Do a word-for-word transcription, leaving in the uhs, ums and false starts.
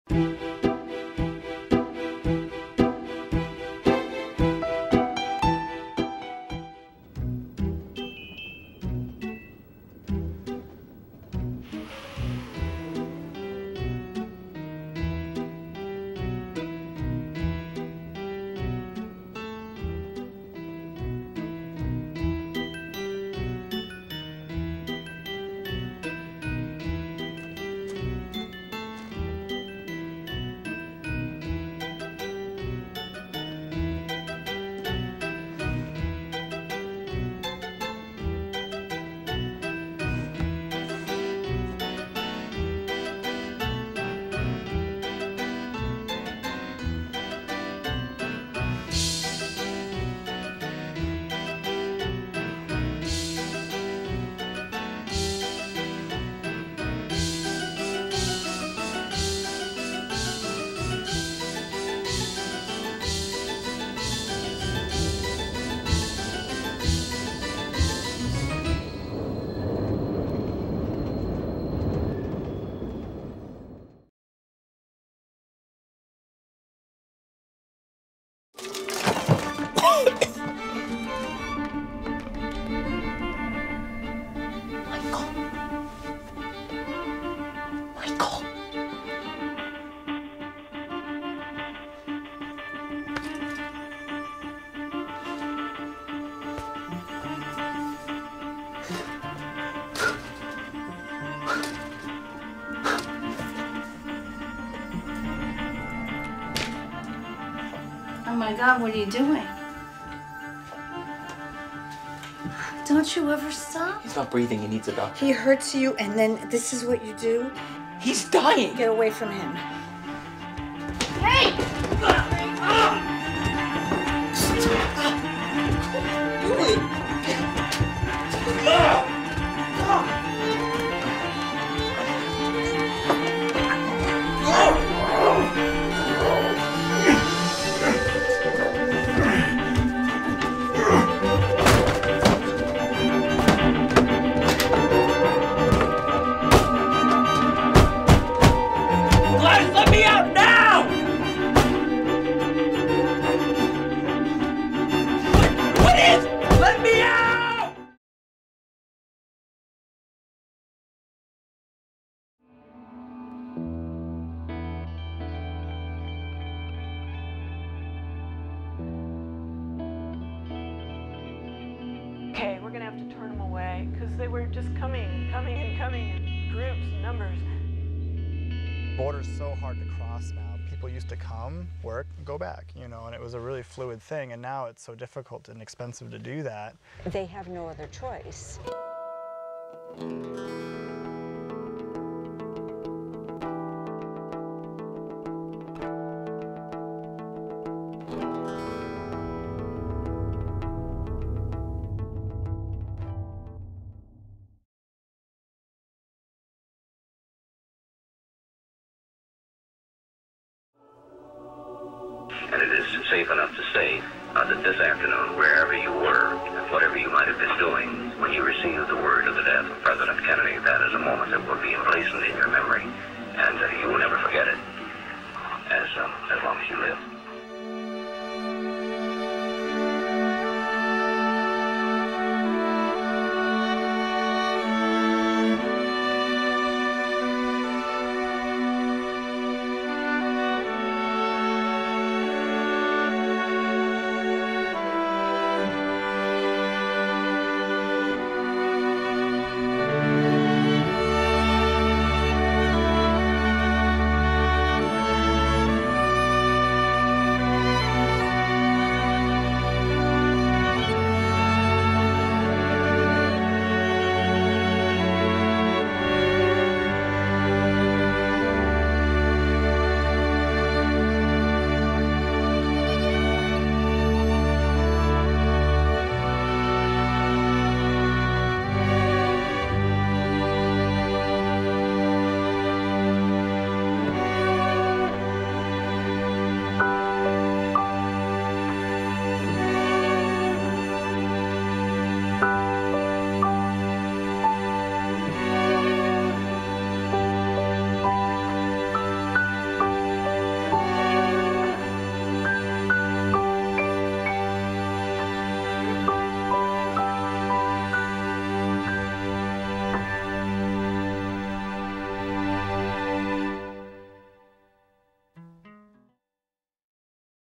Oh my God, what are you doing? Don't you ever stop? He's not breathing, he needs a doctor. He hurts you and then this is what you do? He's dying! Get away from him. Hey! Gladys, let me out now! What, what is? Let me out! Okay, we're gonna have to turn them away because they were just coming, coming and coming in groups, numbers. Border's so hard to cross now. People used to come, work, go back, you know, and it was a really fluid thing, and now it's so difficult and expensive to do that. They have no other choice. And it is safe enough to say uh, that this afternoon, wherever you were, whatever you might have been doing, when you received the word of the death of President Kennedy, that is a moment that will be emblazoned in your memory, and uh, you will never forget it.